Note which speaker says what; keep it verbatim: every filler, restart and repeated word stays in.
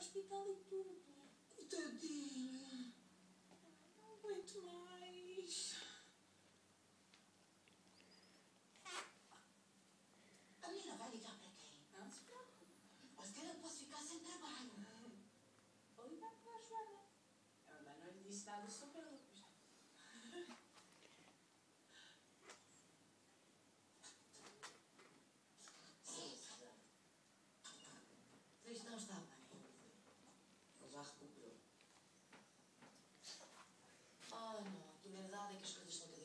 Speaker 1: hospital e tudo.
Speaker 2: Coitadinha.
Speaker 1: Não aguento mais.
Speaker 2: A menina vai ligar para quem?
Speaker 1: Não se preocupe.
Speaker 2: Ou se calhar eu posso ficar sem trabalho.
Speaker 1: Vou ligar para a Joana. Ela não lhe disse nada sobre ela.
Speaker 2: Isto não está bem. Ele já recuperou. Ah, não. A verdade é que as coisas estão